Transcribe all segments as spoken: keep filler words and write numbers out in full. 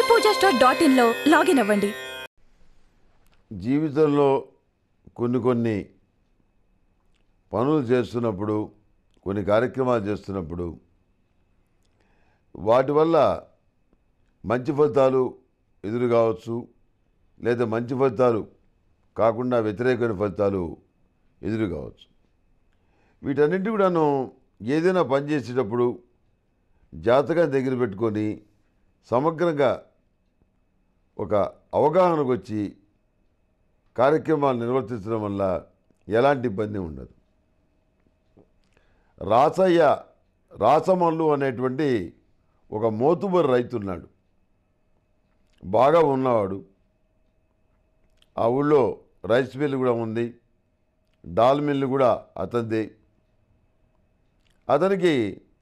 పూజా store dot ఇన్లో login అవ్వండి. జీవితంలో కొన్ని కొన్ని పనులు చేస్తున్నప్పుడు, కొన్ని కార్యక్రమాలు చేస్తున్నప్పుడు వాటి వల్ల మంచి ఫలితాలు ఎదురు కావచ్చు, లేదా మంచి ఫలితాలు కాకుండా వ్యతిరేకమైన ఫలితాలు ఎదురు కావచ్చు. వీటన్నింటి కూడాను ఏదైనా పని చేసేటప్పుడు జాతకం దగ్గర పెట్టుకొని సమగ్రంగా ఒక అవగాహనకు వచ్చి కార్యక్రమాలు నిర్వర్తించడం వల్ల ఎలాంటి ఇబ్బంది ఉండదు. రాసయ్య రాసమల్లు అనేటువంటి ఒక మోతుబరి రైతు ఉన్నాడు, బాగా ఉన్నవాడు. ఆ ఊళ్ళో రైస్ మిల్లు కూడా ఉంది, డాల్ మిల్లు కూడా అతనిది. అతనికి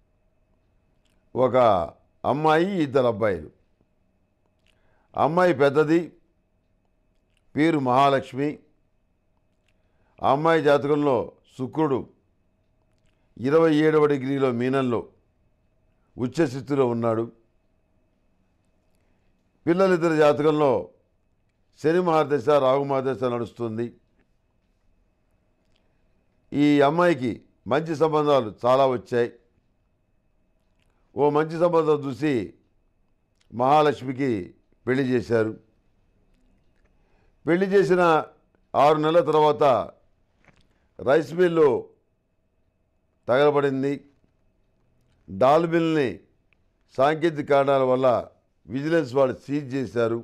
ఒక అమ్మాయి, ఇద్దరు అబ్బాయిలు. అమ్మాయి పెద్దది, పేరు మహాలక్ష్మి. ఆ అమ్మాయి జాతకంలో శుక్రుడు ఇరవై ఏడవ డిగ్రీలో మీనంలో ఉచ్చస్థితిలో ఉన్నాడు. పిల్లలిద్దరి జాతకంలో శని మహాదశ, రాహు మహాదశ నడుస్తుంది. ఈ అమ్మాయికి మంచి సంబంధాలు చాలా వచ్చాయి. ఓ మంచి సంబంధం చూసి మహాలక్ష్మికి పెళ్లి చేశారు. పెళ్లి చేసిన ఆరు నెలల తర్వాత రైస్ మిల్లు తగలబడింది. డాల్ మిల్ని సాంకేతిక కారణాల వల్ల విజిలెన్స్ వాళ్ళు సీజ్ చేశారు.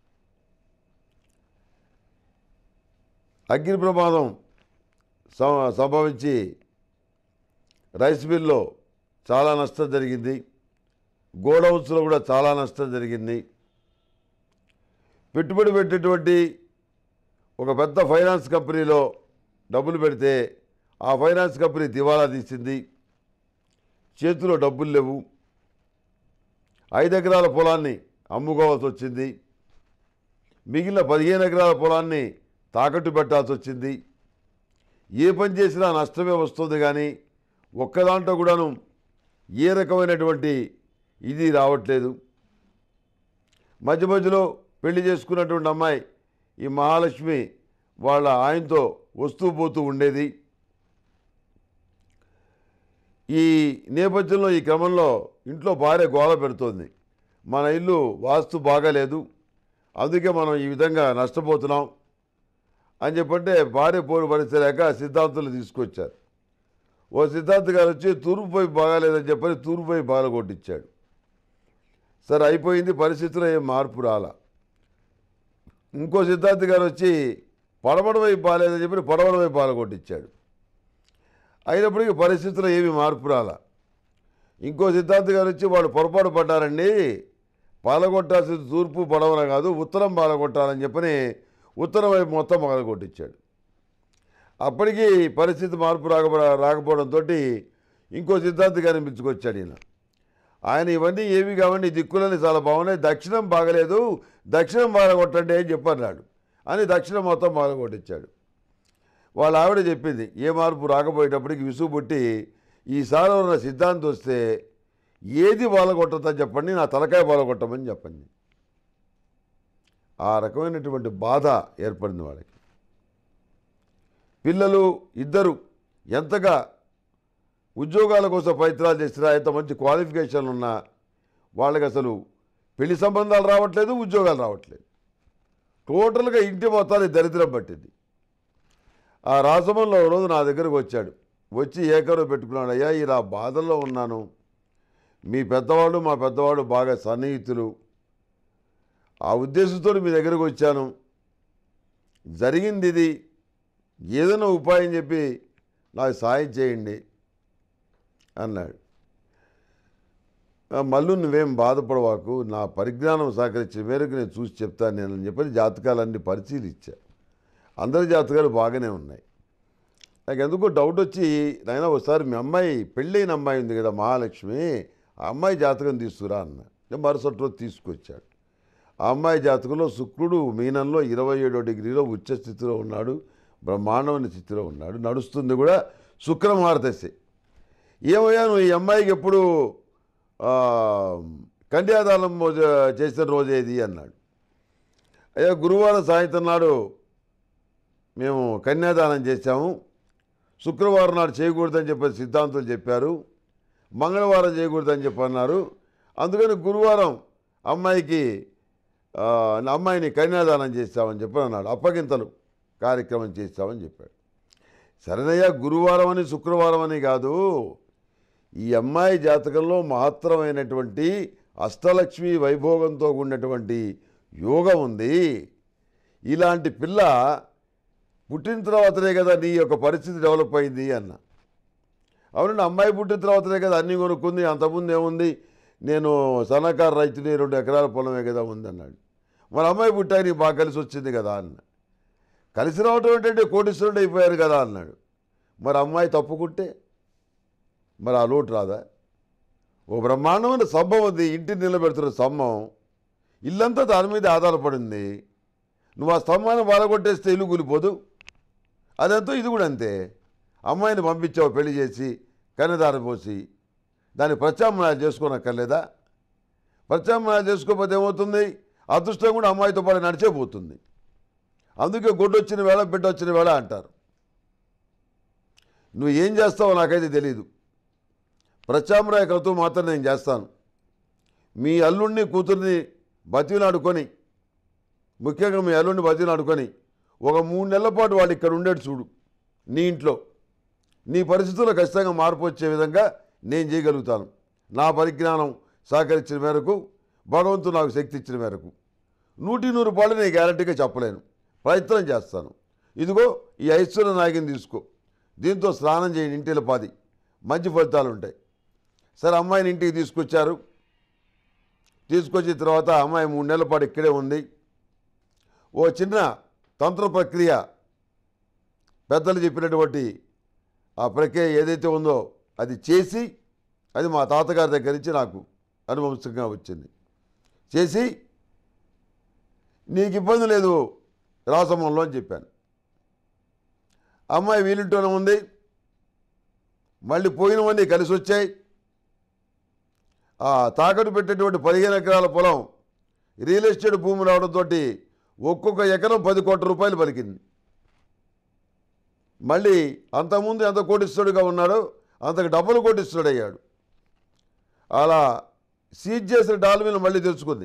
అగ్ని ప్రమాదం సంభవించి రైస్ మిల్లో చాలా నష్టం జరిగింది. గోడౌన్స్లో కూడా చాలా నష్టం జరిగింది. పెట్టుబడి పెట్టేటువంటి ఒక పెద్ద ఫైనాన్స్ కంపెనీలో డబ్బులు పెడితే ఆ ఫైనాన్స్ కంపెనీ దివాలా తీసింది. చేతిలో డబ్బులు లేవు. ఐదు ఎకరాల పొలాన్ని అమ్ముకోవాల్సి వచ్చింది. మిగిలిన పదిహేను ఎకరాల పొలాన్ని తాకట్టు పెట్టాల్సి వచ్చింది. ఏ పని చేసినా నష్టమే వస్తుంది, కానీ ఒక్కదాంట్లో కూడాను ఏ రకమైనటువంటి ఇది రావట్లేదు. మధ్య మధ్యలో పెళ్లి చేసుకున్నటువంటి అమ్మాయి ఈ మహాలక్ష్మి వాళ్ళ ఆయనతో వస్తూ పోతూ ఉండేది. ఈ నేపథ్యంలో ఈ క్రమంలో ఇంట్లో భార్య గోల పెడుతోంది, మన ఇల్లు వాస్తు బాగాలేదు, అందుకే మనం ఈ విధంగా నష్టపోతున్నాం అని చెప్పంటే భార్య పోరు భరించలేక సిద్ధాంతులు తీసుకొచ్చారు. ఓ సిద్ధాంత్ గారు వచ్చి తూర్పు వైపు బాగాలేదని చెప్పని తూర్పు వైపు బాగా కొట్టించాడు. సరే అయిపోయింది, పరిస్థితుల్లో ఏం మార్పు రాలా. ఇంకో సిద్ధాంత్ గారు వచ్చి పడమడ వైపు బాగాలేదని చెప్పి పడమడ వైపు బాగా కొట్టించాడు. అయినప్పటికీ పరిస్థితుల్లో ఏమీ మార్పు రాలా. ఇంకో సిద్ధాంత్ గారు వచ్చి వాళ్ళు పొరపాటు పడ్డారండి, పాలగొట్టాల్సింది తూర్పు పడవన కాదు ఉత్తరం పాలగొట్టాలని చెప్పని ఉత్తరం వైపు మొత్తం బాగా కొట్టించాడు. అప్పటికీ పరిస్థితి మార్పు రాక రాకపోవడంతో ఇంకో సిద్ధాంత్ గారిని పిలుచుకొచ్చాడు ఈయన. ఆయన ఇవన్నీ ఏవి కావండి, దిక్కులని చాలా బాగున్నాయి, దక్షిణం బాగలేదు, దక్షిణం బాగొట్టండి అని చెప్పన్నాడు. అని దక్షిణం మొత్తం బాగొట్టించాడు. వాళ్ళ ఆవిడ చెప్పింది, ఏ మార్పు రాకపోయేటప్పటికి విసుగు పుట్టి ఈసారి ఉన్న సిద్ధాంతం వస్తే ఏది బాలగొట్టదని చెప్పండి, నా తలకాయ బాలగొట్టమని చెప్పండి. ఆ రకమైనటువంటి బాధ ఏర్పడింది వాళ్ళకి. పిల్లలు ఇద్దరు ఎంతగా ఉద్యోగాల కోసం ప్రయత్నాలు చేసినా, ఎంత మంచి క్వాలిఫికేషన్లు ఉన్నా వాళ్ళకి అసలు పెళ్లి సంబంధాలు రావట్లేదు, ఉద్యోగాలు రావట్లేదు. టోటల్గా ఇంటి మొత్తాన్ని దరిద్రం పట్టింది. ఆ రాసమంలో రోజు నా దగ్గరకు వచ్చాడు. వచ్చి ఏకరు పెట్టుకున్నాడు, అయ్యా ఇలా బాధల్లో ఉన్నాను, మీ పెద్దవాళ్ళు మా పెద్దవాళ్ళు బాగా సన్నిహితులు, ఆ ఉద్దేశంతో మీ దగ్గరకు వచ్చాను, జరిగింది ఇది, ఏదైనా ఉపాయం చెప్పి నాకు సాయం చేయండి అన్నాడు. మళ్ళీ నువ్వేం బాధపడవాకు, నా పరిజ్ఞానం సహకరించిన మేరకు నేను చూసి చెప్తాను నేను అని చెప్పని జాతకాలన్నీ పరిశీలించా. అందరి జాతకాలు బాగానే ఉన్నాయి. నాకు ఎందుకో డౌట్ వచ్చి, నాయన ఒకసారి మీ అమ్మాయి పెళ్ళైన అమ్మాయి ఉంది కదా మహాలక్ష్మి, ఆ అమ్మాయి జాతకం తీసుకురా అన్న. నేను మరుసటి రోజు తీసుకొచ్చాడు. ఆ అమ్మాయి జాతకంలో శుక్రుడు మీనంలో ఇరవై ఏడో డిగ్రీలో ఉచ్చ స్థితిలో ఉన్నాడు, బ్రహ్మాండమైన స్థితిలో ఉన్నాడు, నడుస్తుంది కూడా శుక్రమహారదశ. ఏమయ్యా నువ్వు ఈ అమ్మాయికి ఎప్పుడు కన్యాదానం రోజు- చేసిన రోజు ఏది అన్నాడు. అయ్యా గురువారం సాయంత్రం నాడు మేము కన్యాదానం చేశాము, శుక్రవారం నాడు చేయకూడదని చెప్పి సిద్ధాంతులు చెప్పారు, మంగళవారం చేయకూడదని చెప్పి అన్నారు. అందుకని గురువారం అమ్మాయికి ఆ, అమ్మాయిని కన్యాదానం చేస్తామని చెప్పి అన్నాడు. అప్పగింతలు కార్యక్రమం చేస్తామని చెప్పాడు. సరేనయ్యా, గురువారం అని శుక్రవారం అని కాదు, ఈ అమ్మాయి జాతకంలో మహత్తరమైనటువంటి అష్టలక్ష్మి వైభోగంతో ఉన్నటువంటి యోగం ఉంది. ఇలాంటి పిల్ల పుట్టిన తర్వాతనే కదా నీ యొక్క పరిస్థితి డెవలప్ అయింది అన్న. అవునండి, అమ్మాయి పుట్టిన తర్వాతనే కదా అన్నీ కొనుక్కుంది, అంతకుముందు ఏముంది, నేను సన్నకారు రైతుని, రెండు ఎకరాల పొలమే కదా ఉందన్నాడు. మరి అమ్మాయి పుట్టాక నీకు బాగా కలిసి వచ్చింది కదా అన్న. కలిసి రావటం ఏంటంటే కోటీశ్వరుడు అయిపోయారు కదా అన్నాడు. మరి అమ్మాయి తప్పుకుంటే మరి ఆ లోటు రాదా? ఓ బ్రహ్మాండమైన స్తంభం ఉంది, ఇంటిని నిలబెడుతున్న స్తంభం, ఇల్లంతా దాని మీద ఆధారపడింది. నువ్వు ఆ స్తంభాన్ని బాలగొట్టేస్తే ఇల్లు కూలిపోదు. అదంతా ఇది కూడా అంతే. అమ్మాయిని పంపించావు పెళ్లి చేసి, కన్యదానం పోసి, దాన్ని ప్రత్యామ్నాయం చేసుకోనక్కర్లేదా? ప్రత్యామ్నాయం చేసుకోకపోతే ఏమవుతుంది? అదృష్టం కూడా అమ్మాయితో పాటు నడిచే పోతుంది. అందుకే గొడ్డు వచ్చిన వేళ బిడ్డ వచ్చిన వేళ అంటారు. నువ్వు ఏం చేస్తావో నాకైతే తెలీదు. ప్రత్యామ్నాయ క్రతువు మాత్రం నేను చేస్తాను. మీ అల్లుడిని కూతుర్ని బతిలాడుకొని, ముఖ్యంగా మీ అల్లుడిని బతిలాడుకొని ఒక మూడు నెలల పాటు వాడు ఇక్కడ ఉండేది చూడు. నీ ఇంట్లో నీ పరిస్థితుల్లో ఖచ్చితంగా మార్పు వచ్చే విధంగా నేను చేయగలుగుతాను. నా పరిజ్ఞానం సహకరించిన మేరకు, భగవంతుడు నాకు శక్తి ఇచ్చిన మేరకు నూటి నూరు పాలు నేను గ్యారంటీగా చెప్పలేను, ప్రయత్నం చేస్తాను. ఇదిగో ఈ ఐశ్వర్య నాయకుని తీసుకో, దీంతో స్నానం చేయండి, ఇంటిలో పాది మంచి ఫలితాలు ఉంటాయి. సరే, అమ్మాయిని ఇంటికి తీసుకొచ్చారు. తీసుకొచ్చిన తర్వాత అమ్మాయి మూడు నెలల పాటు ఇక్కడే ఉంది. ఓ చిన్న తంత్ర ప్రక్రియ, పెద్దలు చెప్పినటువంటి ఆ ప్రక్రియ ఏదైతే ఉందో అది చేసి, అది మా తాతగారి దగ్గర నుంచి నాకు అనువంశంగా వచ్చింది. చేసి నీకు ఇబ్బంది లేదు రాసమంలో అని చెప్పాను. అమ్మాయి వీలింటూనే ఉంది. మళ్ళీ పోయినవన్నీ కలిసి వచ్చాయి. ఆ తాకట్టు పెట్టేటువంటి పదిహేను ఎకరాల పొలం రియల్ ఎస్టేట్ భూమి రావడంతో ఒక్కొక్క ఎకరం పది కోట్ల రూపాయలు పలికింది. మళ్ళీ అంతకుముందు ఎంత కోటిస్తుడుగా ఉన్నాడో అంతకు డబ్బులు కోటిస్తుడయ్యాడు. అలా సీజ్ చేసిన డాల్మీలు మళ్ళీ తెచ్చుకుంది.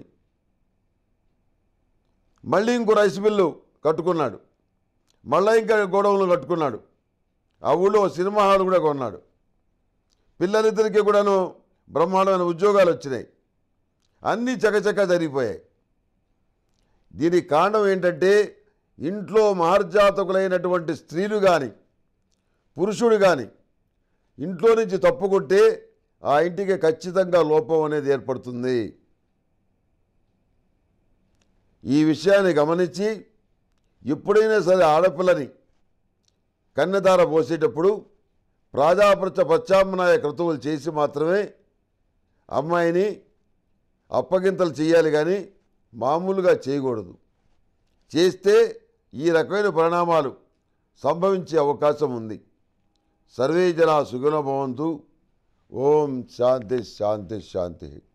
మళ్ళీ ఇంకో రైస్ మిల్లు కట్టుకున్నాడు. మళ్ళీ ఇంకా గోడౌన్లు కట్టుకున్నాడు. ఆ ఊళ్ళో సినిమా హాల్ కూడా కొన్నాడు. పిల్లలిద్దరికీ కూడాను బ్రహ్మాండమైన ఉద్యోగాలు వచ్చినాయి. అన్నీ చకచకా జరిగిపోయాయి. దీనికి కారణం ఏంటంటే, ఇంట్లో మహర్జాతకులైనటువంటి స్త్రీలు కానీ పురుషుడు కానీ ఇంట్లో నుంచి తప్పుకుంటే ఆ ఇంటికి ఖచ్చితంగా లోపం అనేది ఏర్పడుతుంది. ఈ విషయాన్ని గమనించి ఎప్పుడైనా సరే ఆడపిల్లని కన్యదార పోసేటప్పుడు ప్రాజాపృత ప్రత్యామ్నాయ క్రతువులు చేసి మాత్రమే అమ్మాయిని అప్పగింతలు చేయాలి, కానీ మామూలుగా చేయకూడదు. చేస్తే ఈ రకమైన పరిణామాలు సంభవించే అవకాశం ఉంది. సర్వే జనా సుఖినో భవంతు. ఓం శాంతి శాంతి శాంతి.